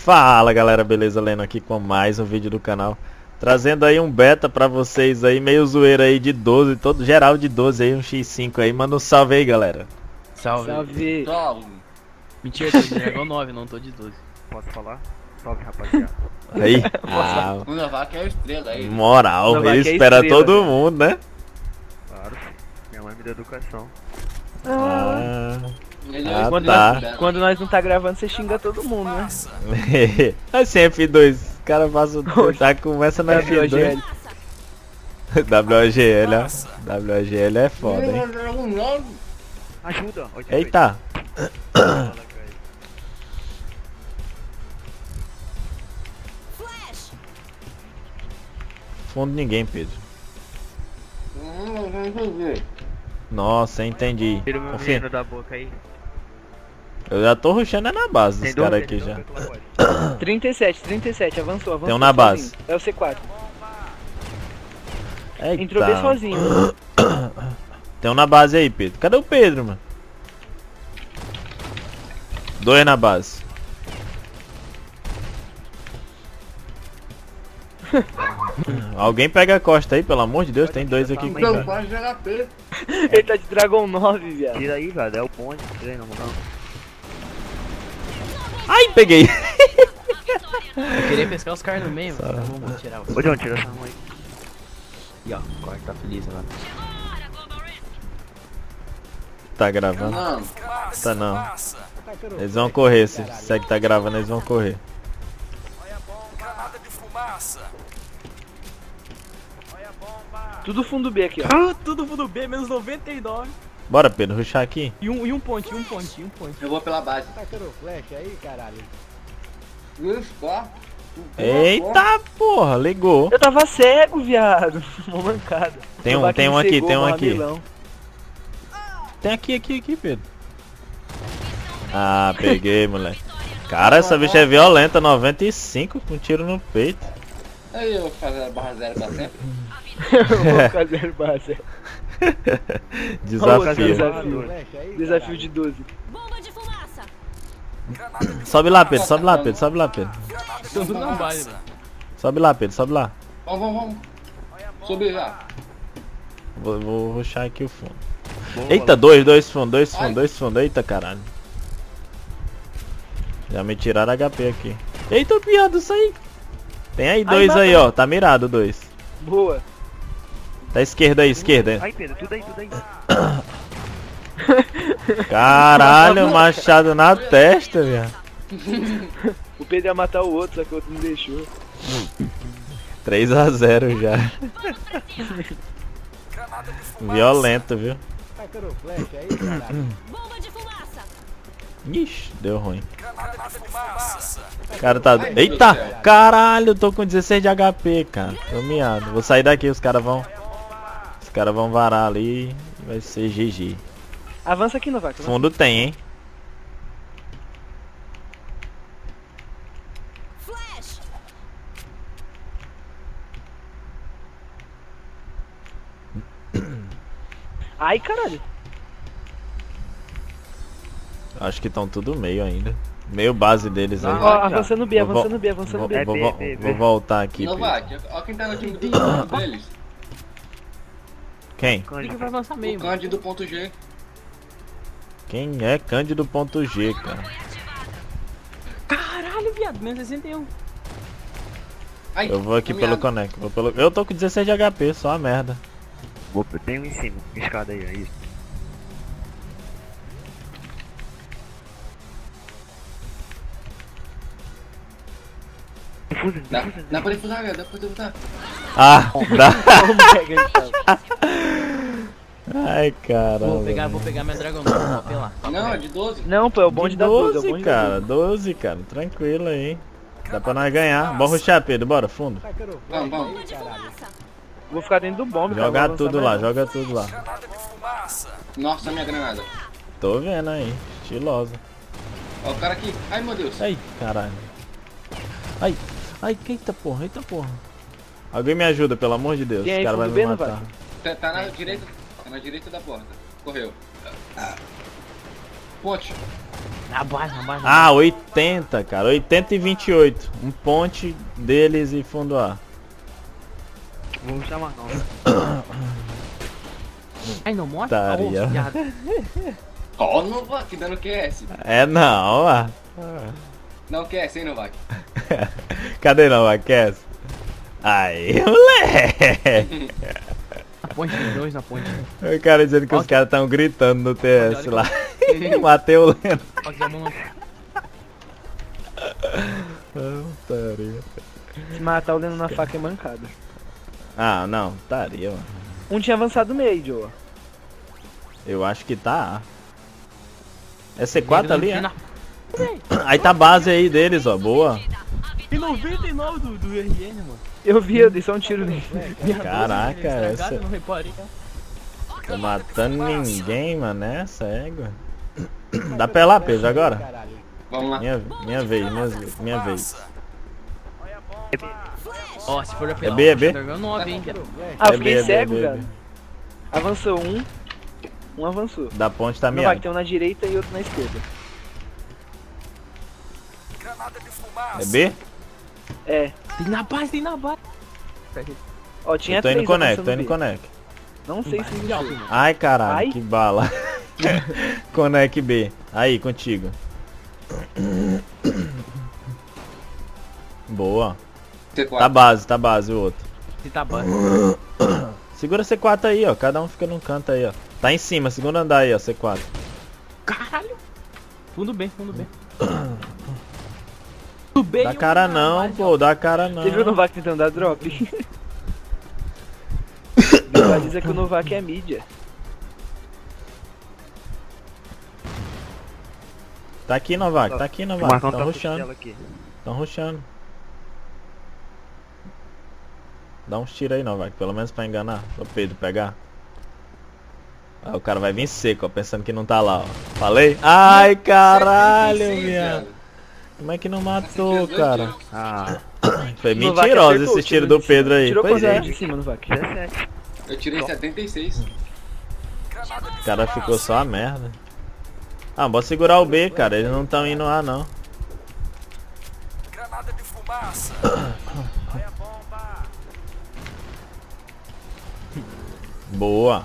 Fala galera, beleza? Leno aqui com mais um vídeo do canal, trazendo aí um beta pra vocês aí, meio zoeiro aí de 12, todo geral de 12 aí, um X5 aí. Manda um salve aí, galera. Salve. Salve. Salve. Mentira, tô de Dragon 9, não tô de 12. Posso falar? Salve, rapaziada. Aí, O Novac é a estrela aí. moral, Novac ele é espera estrela, todo velho. mundo, né? Claro, minha mãe me deu educação. Ele Ah, estrela tá. do Belo. Quando nós não tá gravando, você xinga todo mundo, né? Assim, F2, os caras passam, tá, começa na F2. WOGL, ó. WOGL é foda, hein? Ajuda! Eita! Fundo ninguém, Pedro. Nossa, entendi. Tira o meu Confia. menino da boca aí. Eu já tô rushando na base dos Tem dois, caras aqui tem já. dois pela bode. 37, avançou. Tem um na base. sozinho. É o C4. Eita. Entrou bem sozinho. Tem um na base aí, Pedro. Cadê o Pedro, mano? Dois na base. Alguém pega a costa aí, pelo amor de Deus. Tem dois aqui. Não, Então, quase de HP. Ele tá de Dragon 9, viado. Tira aí, velho. É o bonde. Tira aí, não. Ai, peguei. Eu queria pescar os caras no meio, mano. Vamos tirar os. Ô, John, tira essa mão aí. E ó, o corte tá feliz agora. Tá gravando? Não, Tá não. Eles vão correr, se é que tá gravando, eles vão correr. Tudo fundo B aqui, ó. Tudo fundo B, menos 99. Bora, Pedro, rushar aqui. E um ponte. Eu vou pela base. Tacando flash aí, caralho. Isso, tá? Eita porra, ligou. Eu tava cego, viado. Uma mancada. Tem um, Novac tem um me aqui, cegou, tem um aqui. mamilão. Tem aqui, Pedro. Ah, peguei, moleque. Cara, essa bicha é violenta, 95 com tiro no peito. Aí eu vou fazer a barra zero pra sempre. Eu vou fazer base. Desafio. Desafio de 12. Bomba de fumaça! Sobe lá, Pedro, sobe lá, Pedro, sobe lá, Pedro. Tudo não vale, mano. Sobe lá, Pedro, sobe lá. Vamos. Subir já. Vou rushar aqui o fundo. Eita, dois fundo. Eita, caralho. Já me tiraram HP aqui. Eita, piada, isso aí. Tem aí dois aí, ó. Tá mirado, dois. Boa. Tá esquerda aí, esquerda. Ai, Pedro, tudo aí. Caralho, machado na testa, viado. O Pedro ia matar o outro, só que o outro não deixou. 3 a 0 já. Violento, viu? Tacando flash aí, caralho. Bomba de fumaça! Ixi, deu ruim. Cara tá... Eita! Caralho, eu tô com 16 de HP, cara. Tô miado. Vou sair daqui, os caras vão... Os caras vão varar ali e vai ser GG. Avança aqui, Novac. Fundo tem, hein? Flash! Ai, caralho. Acho que estão tudo meio ainda. Meio base deles aí. Ó, avançando B, Vou- avançando B, avançando B. Vou voltar aqui. Pedro. Novac, ó quem tá no time deles. Quem? Tem que vai avançar meio, O mano. Cândido ponto G. Quem é Cândido.g, cara? Caralho, viado, menos 61. Ai, Eu vou aqui tô pelo miado. Connect. Eu tô com 16 de HP, só a merda. Tem um em cima. Escada aí, isso. Dá pra defusar, galera. Dá pra defusar. Ah, dá. Então. Ai, caramba. Vou pegar minha Dragon 9, vou apelar. Não, é de 12. Não, pô, é o bonde da 12, é o 12, bonde da cara. 12, cara. Tranquilo aí. Dá pra nós ganhar. Bora rushar, Pedro. Bora, fundo. Tacando Vamos. Bomba de fumaça! Vou ficar dentro do bombe, cara. Joga vou tudo avançar lá, mais joga tudo lá. Nossa, minha granada. Tô vendo aí. Estilosa. Ó, o cara aqui. Ai, meu Deus. Ai, caralho. Ai, eita porra. Alguém me ajuda, pelo amor de Deus. Tem Os aí caras vão fundo me B, não matar. Tá na direita da porta. Correu. Ponte. Na base, na base. Ah, 80, cara. 80 e 28. Um ponte deles e fundo A. Vamos chamar não. Ai, não mostra. Taria. Oh, viado. Ó, o Novak dando QS. É não, ó. Não QS, hein, Novak? Cadê não, Aquece? Aí, moleque! Na ponte, tem 2 na ponte. O cara dizendo que os caras estão gritando no TS lá. Matei o Leno. Ó, que a mão não- Taria. Se matar o Leno na faca é mancada. Ah, não, taria, mano. Um tinha avançado meio, Joe. Eu acho que tá. É C4 ali, é? Na- Aí tá a base aí deles, ó. Boa. Tem 99 do RN, mano. Eu vi, eu dei só um tiro nele. Caraca, essa. Eu não reparei. Tô matando ninguém, mano. Essa égua. Dá pra ir lá, Pedro, agora? Caralho. Vamos lá. Minha vez, minha vez. Ó, se for apelar, B, é B? 9, hein, viado. Ah, eu É fiquei B, é B, cego, é B, é velho. B. Avançou um. Um avançou. Da ponte tá Não vai, miado. tem um na direita e outro na esquerda. É B? É. Tem na base, tem na base. Ó, tinha Eu tô indo três conect, avançando tô indo B. conect. Não sei se existiu. Ai, caralho, Ai. que bala. Conect B. Aí, contigo. Boa. C4. Tá base o outro. Se tá base. Segura C4 aí, ó. Cada um fica num canto aí, ó. Tá em cima, segundo andar aí, ó. C4. Caralho. Fundo bem, fundo bem. Fundo bem. Dá cara não, pô. Dá cara não. Você viu o Novak tentando dar drop? Visualiza que o Novak é mídia. Tá aqui, Novak. Tá aqui, O Novak. Marcão Tão tá com rushando. costela aqui. Tão rushando. Dá uns tiros aí, Novak. Pelo menos pra enganar. Pra o Pedro pegar. Aí o cara vai vir seco, ó. Pensando que não tá lá, ó. Falei? Ai, caralho, 76, viado. Como é que não matou, cara? Ah, Foi Novak mentiroso acertou, esse tiro tirou do de Pedro aí. Tirou Pois quanto é. de cima, Novak? 17. Eu tirei 76. O cara ficou só a merda. Ah, bora segurar o B, cara. Eles não estão indo lá, não. Boa.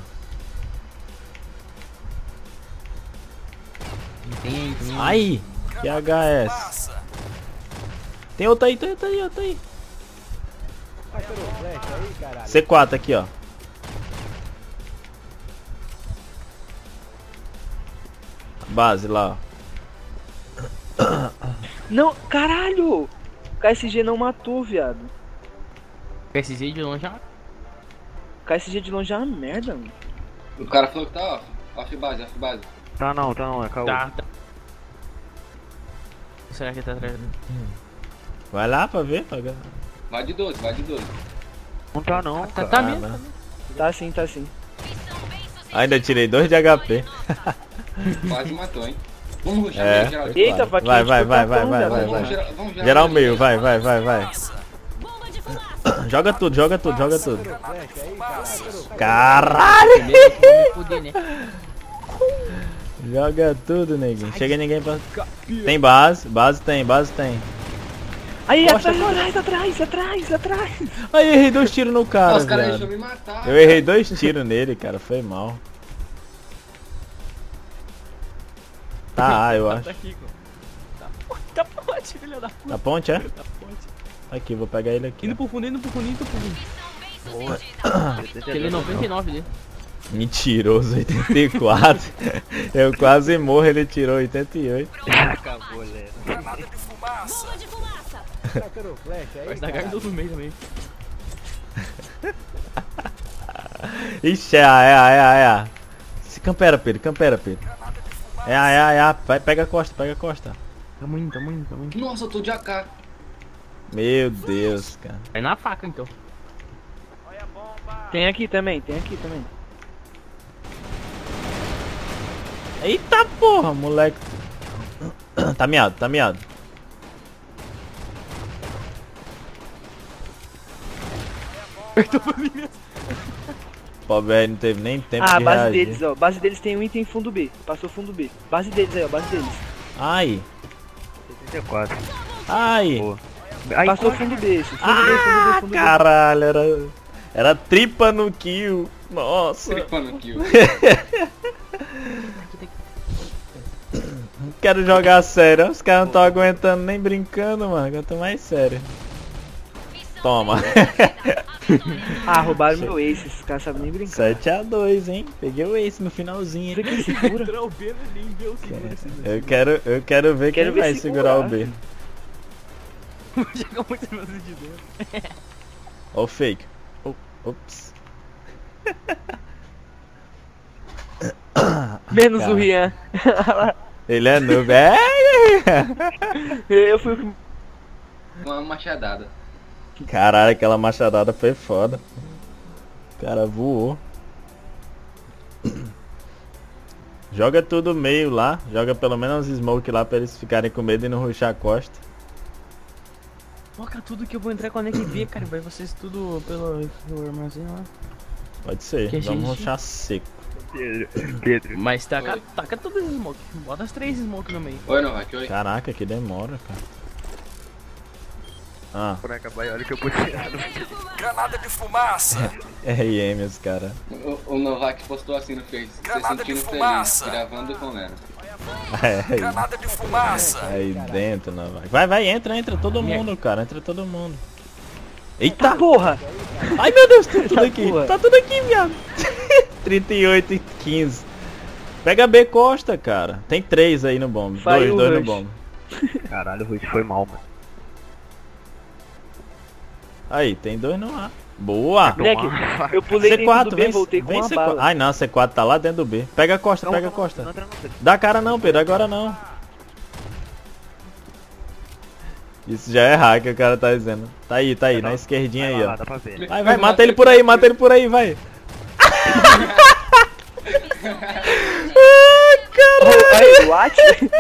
Tem, tem. Aí. Que HS. Tem outro aí, tem outro aí, outro aí. Parceiro, flecha aí, caralho. C4 aqui, ó. Base lá, ó. Não, caralho! O KSG não matou, viado. PSG de longe já. O KSG de longe é uma merda, mano. O cara falou que tá off. Off base, off base. Tá não, é caô. Tá. Será que tá atrás? Vai lá pra ver. Pra... Vai de 12, vai de 12. Não tá não, Tá, cara. tá Ah, mesmo. não. Tá sim, tá sim. Ainda tirei 2 de HP. Quase matou, hein? Vamos rushar É. meio, geral. Eita, Vai, faquinha. vai, tipo, vai, tá vai, bom, vai, velho. vai, Vamos vai. vamos Geral meio, vai. Bomba de fumaça. Joga tudo, joga tudo, joga tudo. Flecha aí, caralho. Caralho! Primeiro que eu vou me fuder, né? Joga tudo, neguinho. Chega ninguém pra... Tem base, base tem. Aí, Poxa, atrás. Aí errei 2 tiros no cara, Os caras viado. deixou me matar. Eu errei 2 tiros nele, cara. Foi mal. Tá, eu acho. Tá aqui, tá ponte, filha da puta. Na ponte, é? Tá ponte. Aqui, vou pegar ele aqui. Indo pro fundo, indo pro fundo, indo pro fundo. Aquele 99 dele. Mentiroso, 84. Eu quase morro, ele tirou 88. Acabou, Leno. Bomba de fumaça. Parceiro, flecha aí, Vai dar caralho. gardo no meio também. Ixi, é a. Se campera, Pedro. É a. Vai, pega a costa. Tamo indo. Nossa, eu tô de AK. Meu Deus, cara. Vai na faca então. Tem aqui também. Eita porra, moleque. Tá miado. Pobre aí não teve nem tempo Ah, a de base reagir. deles, ó. Base deles tem um item fundo B. Passou fundo B. Base deles aí, ó. Base deles. Ai. 74. Ai. Boa. Aí, Passou o fundo desse. Fundo desse, fundo desse, fundo desse. Caralho, era tripa no kill. Nossa. Tripando kill. Não quero jogar sério. Os caras não estão aguentando nem brincando, mano. Aguenta mais sério. Toma. Ah, roubaram meu ace, esses caras sabem nem brincar. 7-2, hein? Peguei o ace no finalzinho. Isso aqui segura. Entrar o B no limbo, eu seguro Eu quero ver Quero quem ver vai segurar o B. Chega muito mais de dentro. Ó o fake. Ops. Menos Cara. o Rian. Ele é noob. É. Eu fui com... Uma machadada. Caralho, aquela machadada foi foda. O cara voou. Joga tudo meio lá. Joga pelo menos uns smoke lá pra eles ficarem com medo e não rushar a costa. Foca tudo que eu vou entrar com a Neck B, cara. Vai vocês tudo pelo armazém lá. Pode ser. Que Vamos gente. rushar seco. Pedro. Mas taca todas as smoke. Bota as 3 smoke no meio. Oi, Novak, oi. Caraca, que demora, cara. Ah, Por acabar, olha que eu puxei. Granada de fumaça. RM os cara. O Novak postou assim no Face. Se Granada de sentindo feliz, fumaça. gravando com Leno. Granada de fumaça. Aí dentro, não vai. Vai, entra todo mundo, cara. Entra todo mundo. Eita! Porra! Ai meu Deus, tá tudo aqui. Porra. Tá tudo aqui, viado. 38 e 15. Pega B Costa, cara. Tem 3 aí no bomb. Vai o 2 no rush. bomb. Caralho, o Ruiz foi mal, mano. Aí, tem 2 no A. Boa! Moleque, eu pulei dentro C4, do B, vem, voltei com vem uma C4. bala. Ai não, C4 tá lá dentro do B. Pega a Costa, pega a Costa. Não entra não, Pedro. Não entra não, Pedro. Dá cara não, Pedro, agora não. Isso já é hack, o cara tá dizendo. Tá aí, na esquerdinha aí, Lá, ó. dá pra ver. Vai, mata ele por aí, vai. Aí, what?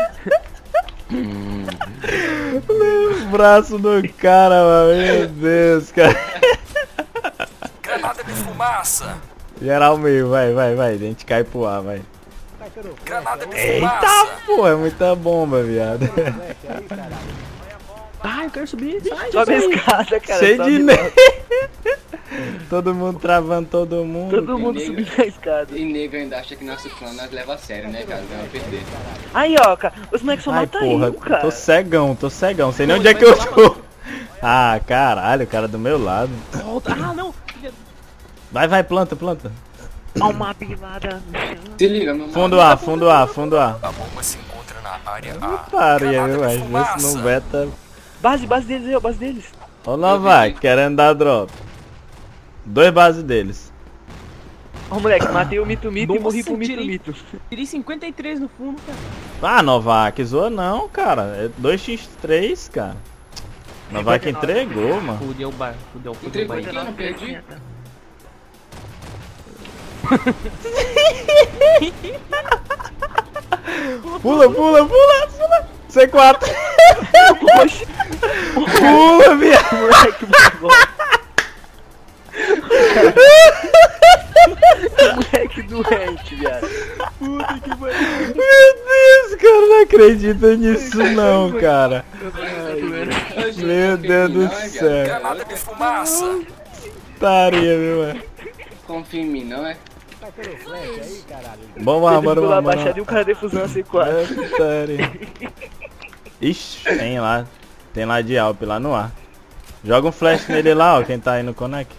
O braço do cara, mano. Meu Deus, cara. Granada de fumaça. Geral meio, vai. A gente cai pro ar, vai. Tacando Granada de Eita, fumaça. pô, é muita bomba, viado. flecha aí, caralho. Ai, eu quero subir. Sai, Sobe a sai. escada, cara. Cheio sobe de logo. nego. Todo mundo travando todo mundo. Todo mundo Nego. subindo a escada. E nego ainda acha que nosso clã nós leva a sério, né, cara? Vai perder. Aí, ó, cara. Os moleques só Ai, matam porra, eu, cara. tô cegão. Sei nem onde é que eu tô. Ah, caralho, o cara do meu lado. Volta. Ah, não. Vai, planta. Ó uma bilada no chão. Se liga, meu Fundo A. A bomba se encontra na área A. Paria, Granada viu? de Às vezes fumaça. não beta. Base deles aí, ó, base deles. Ô Novak, querendo dar drop. 2 bases deles. Ó, moleque, matei o Mito e Nossa, morri pro tirei. Mito. Tirei 53 no fundo, cara. Ah, Novak, zoa não, cara. É 2x3, cara. Novak entregou, mano. Fudeu o bar. Fudeu o Entregou bar. aqui, eu não perdi. Pula. C4. Oxi, Pula, viado. moleque, moleque doente, viado. Meu Deus, cara, não acredito nisso não, cara. Meu Deus do céu. Granada de fumaça. Taria, meu mano. Confia em mim, não é? Tacando flecha aí, caralho. Bora. Bora, baixada e o cara defusão C4. Taria. Ixi, tem lá de Alp lá no ar. Joga um flash nele lá, ó, quem tá aí no connect.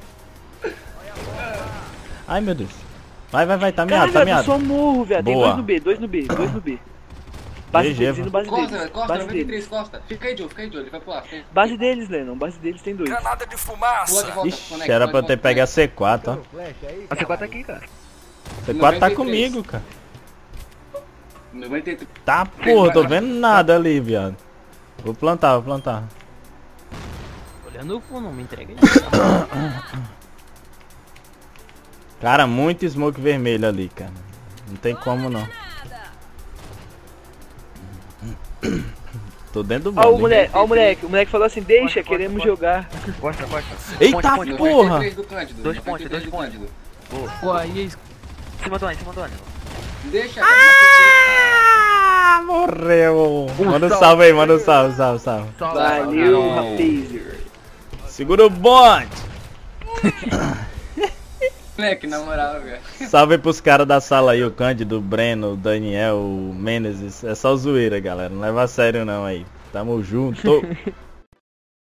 Ai, meu Deus. Vai, tá miado, Caralho, eu só morro, viado. Tem Boa. dois no B. Base GG, deles, indo base deles. Costa, Base deles. 93, Costa. Fica aí, Joe, ele vai pular. Base deles, Lennon. Base deles tem 2. Granada de Pula de fumaça. volta, Ixi, conecta, era pula pra de eu ter volta, pegado C4, ó. Tacando flecha aí, A C4 caralho. aqui, cara. C4 tá 93. comigo, cara. 93. Tá, porra, tô vendo nada ali, viado. Vou plantar. Olhando o fundo, não me entrega. Cara, muito smoke vermelho ali, cara. Não tem como não. Tô dentro do Ó, bombe. o moleque falou assim: deixa, queremos jogar. Costa. Eita, Ponte. porra! 93 do Cândido. 2 pontos, 93 do Cândido. Pô, aí Em cima do ônibus. Deixa, Ah, morreu. Manda um salve aí, manda um salve. Valeu, rapaz. Segura o bonde. Moleque, na moral, velho. Salve aí pros caras da sala aí, o Cândido, o Breno, o Daniel, o Menezes. É só zoeira, galera. Não leva a sério não aí. Tamo junto.